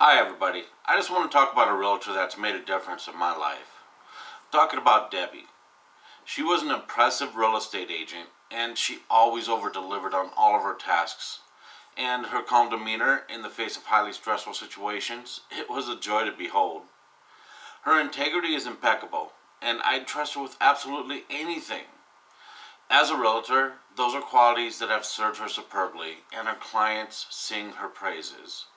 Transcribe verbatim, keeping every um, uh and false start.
Hi everybody, I just want to talk about a realtor that's made a difference in my life. I'm talking about Debbie. She was an impressive real estate agent and she always over-delivered on all of her tasks. And her calm demeanor in the face of highly stressful situations, it was a joy to behold. Her integrity is impeccable and I'd trust her with absolutely anything. As a realtor, those are qualities that have served her superbly and her clients sing her praises.